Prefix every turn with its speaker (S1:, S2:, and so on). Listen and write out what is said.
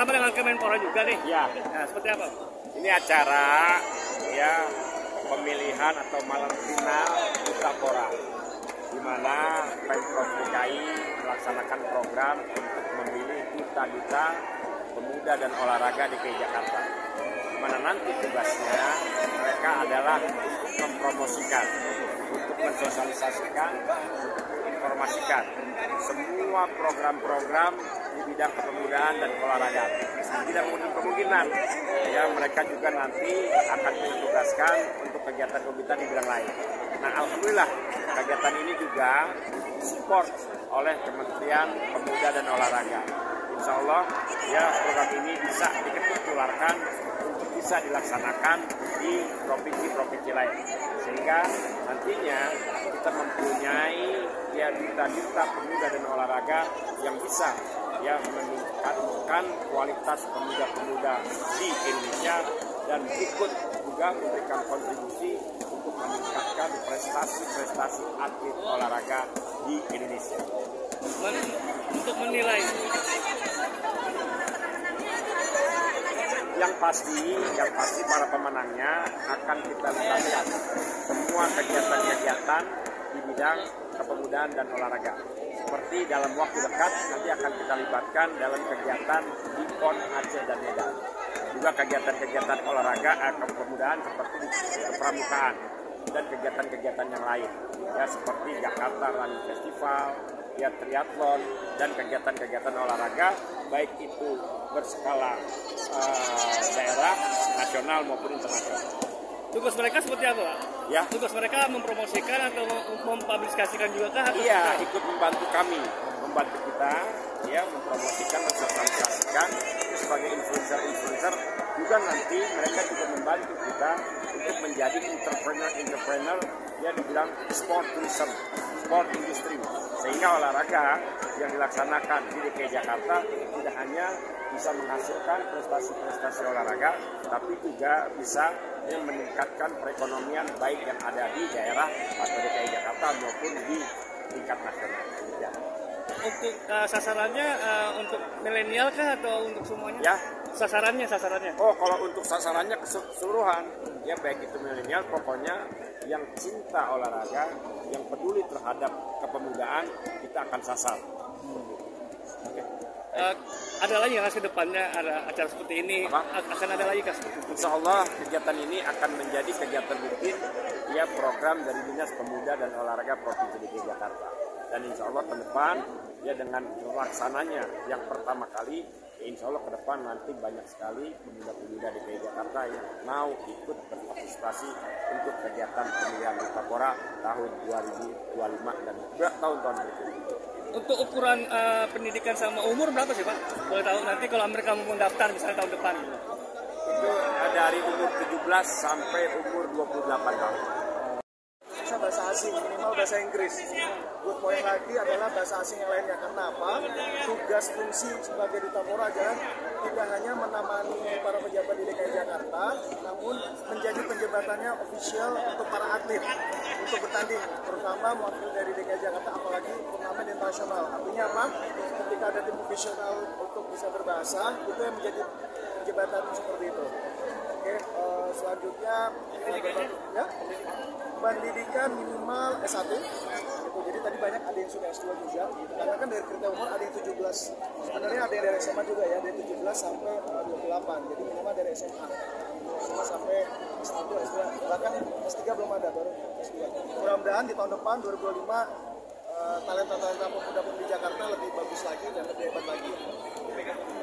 S1: kerjasama dengan Kemenpora juga nih.
S2: Ya.
S1: Nah, seperti apa?
S2: Ini acara ya pemilihan atau malam final Duta Pora, di mana Pemprov DKI melaksanakan program untuk memilih duta-duta pemuda dan olahraga DKI Jakarta. Di mana nanti tugasnya mereka adalah untuk mempromosikan, untuk mensosialisasikan, untuk menginformasikan semua program-program di bidang kepemudaan dan olahraga. Tidak kemungkinan ya mereka juga nanti akan ditugaskan untuk kegiatan-kegiatan di bidang lain. Nah, alhamdulillah kegiatan ini juga support oleh Kementerian Pemuda dan Olahraga. Insya Allah ya program ini bisa diketularkan untuk bisa dilaksanakan di provinsi-provinsi lain, sehingga nantinya kita mempunyai ya duta-duta pemuda dan olahraga yang bisa ya meningkatkan kualitas pemuda-pemuda di Indonesia dan ikut juga memberikan kontribusi untuk meningkatkan prestasi-prestasi atlet olahraga di Indonesia.
S1: Untuk menilai
S2: yang pasti para pemenangnya akan kita libatkan semua kegiatan-kegiatan di bidang kepemudaan dan olahraga. Seperti dalam waktu dekat nanti akan kita libatkan dalam kegiatan di PON Aceh dan Medan. Juga kegiatan-kegiatan olahraga kepemudaan seperti di kepramukaan dan kegiatan-kegiatan yang lain. Ya seperti Jakarta Running Festival, ya triathlon dan kegiatan-kegiatan olahraga baik itu berskala daerah, nasional maupun internasional.
S1: tugas mereka seperti apa, Pak?
S2: Ya.
S1: Tugas mereka mempromosikan atau mempublikasikan juga kah?
S2: Iya, ikut membantu kami, membantu kita, ya mempromosikan, mensosialisasikan sebagai influencer. Juga nanti mereka juga membantu kita untuk menjadi entrepreneur ya dibilang sport tourism, sport industry, sehingga olahraga yang dilaksanakan di DKI Jakarta tidak hanya bisa menghasilkan prestasi-prestasi olahraga, tapi juga bisa meningkatkan perekonomian baik yang ada di daerah atau DKI Jakarta maupun di tingkat nasional. Ya.
S1: Untuk sasarannya untuk milenial kah atau untuk semuanya?
S2: Ya.
S1: Sasarannya.
S2: Oh, kalau untuk sasarannya keseluruhan, ya baik itu milenial, pokoknya yang cinta olahraga, yang peduli terhadap kepemudaan, kita akan sasar. Oke.
S1: Ada lagi nggak ke depannya ada acara seperti ini? Akan ada lagi kah?
S2: Insya Allah kegiatan ini akan menjadi kegiatan rutin ya program dari Dinas Pemuda dan Olahraga Provinsi DKI Jakarta. Dan insya Allah ke depan ya dengan pelaksananya yang pertama kali, ya insya Allah ke depan nanti banyak sekali pemuda-pemuda DKI Jakarta yang mau ikut berpartisipasi untuk kegiatan pemilihan Duta Pora tahun 2025 dan tahun-tahun berikutnya.
S1: Untuk ukuran pendidikan sama umur berapa sih, Pak? Boleh tahu nanti kalau mereka mau mendaftar misalnya tahun depan gitu.
S2: Itu dari umur 17 sampai umur 28 tahun.
S3: Bisa bahasa asing, minimal bahasa Inggris. Good point lagi adalah bahasa asing yang lainnya. Karena apa? Tugas fungsi sebagai Duta Pora adalah tidak hanya menemani para pejabat di DKI Jakarta, namun menjadi penjabatannya official untuk para atlet untuk bertanding, terutama mewakili dari DKI Jakarta, apalagi turnamen internasional. Artinya apa? Ketika ada tim profesional untuk bisa berbahasa, itu yang menjadi penjabatan seperti itu. Oke, selanjutnya ya, pendidikan minimal S1 gitu. Jadi tadi banyak ada yang sudah S2 juga gitu. Karena kan dari kriteria umur ada yang 17, sebenarnya ada yang dari SMA juga ya, dari 17 sampai 28, jadi minimal dari SMA sampai S1, S2, bahkan S3 belum ada, baru S2. Mudah-mudahan di tahun depan 2025 talenta-talenta pemuda-pemudi Jakarta lebih bagus lagi dan lebih hebat lagi.